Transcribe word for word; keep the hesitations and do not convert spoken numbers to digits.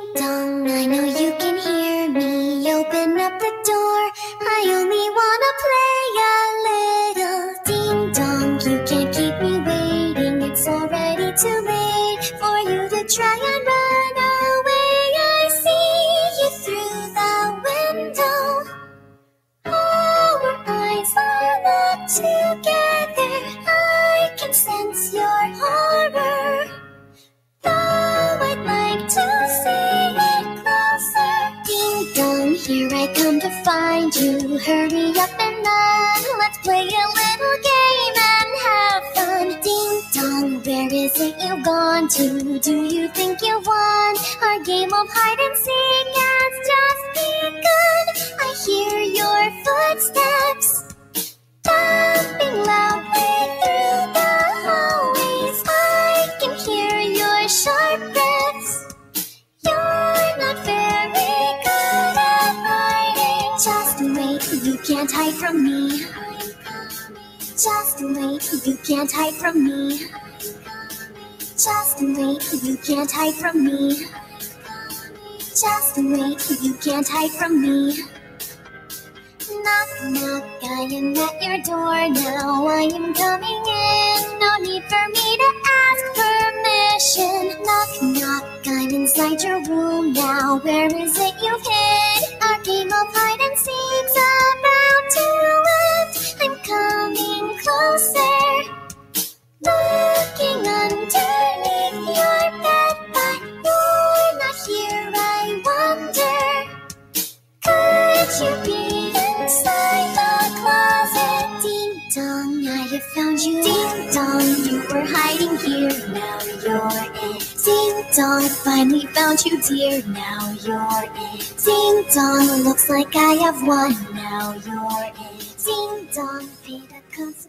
dong, I know you can hear me. Open up the door, I only wanna play a little. Ding dong, you can't keep me waiting. It's already too late for you to try and run away. I see you through the window. Our eyes are locked together. I can sense your horror. Though I'd like to see it closer. Ding dong, here I come to find you. Hurry up and run. Let's play a little game and have fun. Ding dong, where is it you've gone to? Do you think you won? Our game of hide and seek has just begun. I hear your footsteps thumping loudly through the hallways. I can hear your sharp breaths. You're not very good at hiding. Just wait, you can't hide from me. Just wait, you can't hide from me. Just wait, you can't hide from me. Just wait, you can't hide from me. Knock, knock, I am at your door now. I am coming in, no need for me to ask permission. Knock, knock, I'm inside your room now. Where is it you've hid? Our game of hide and seek's about to end. I'm coming closer, looking underneath your bed, but you're not here, I wonder. Could you be inside the closet? Ding dong, I have found you. Ding dong, you were hiding here, now you're in. Ding dong, finally found you, dear, now you're in. Ding dong, looks like I have won, now you're in. Ding dong, pay the consequences.